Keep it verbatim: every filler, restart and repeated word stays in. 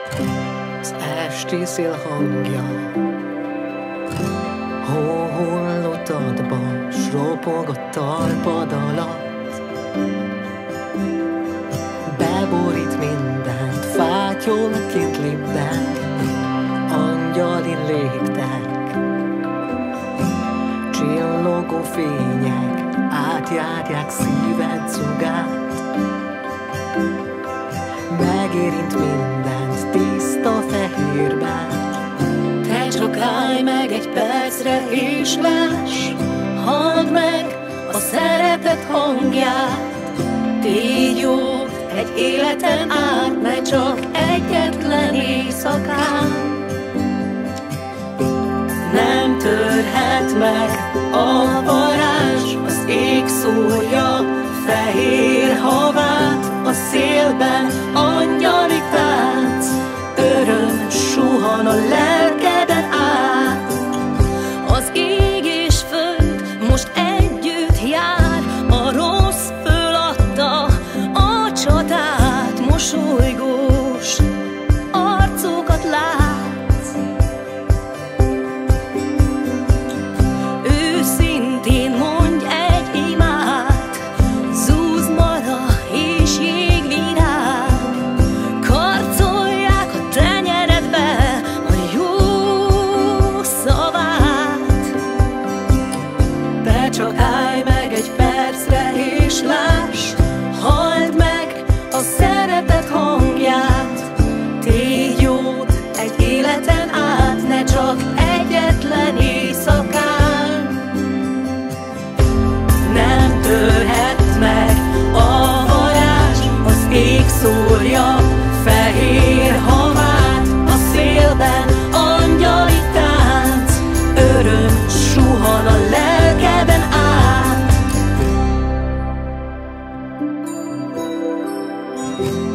az esti szél hangja, hó hullott adba, s ropog a talpad alatt. Beborít mindent, fátyol kint libben, angyali légtek, csillogó fények átjárják szíved zugát. Megérint mindent tiszta fehérben. Te csak állj meg egy percre és láss, halld meg a szeretet hangját. Tégy jót egy életen át, ne csak egyetlen éjszakán. Nem törhet meg a varázs, az ég szórja fehér havát. A szélben angyali tánc, öröm suhan a lelkeden át. Az ég és föld most együtt jár, a rossz föladta a csatát. Mosolygós arcokat látsz, őszintén mondj egy imát, zúz mara és jégvirág, karcolják a tenyeredbe a jó szavát. Te csak állj meg egy percre és láss, halld meg a szeretet hangját. Tégy jót egy életen át, ne csak egyetlen éjszakán. Nem törhet meg a varázs, az ég szórja fehér havát. A szélben angyali tánc, öröm suhan a lelkeden át.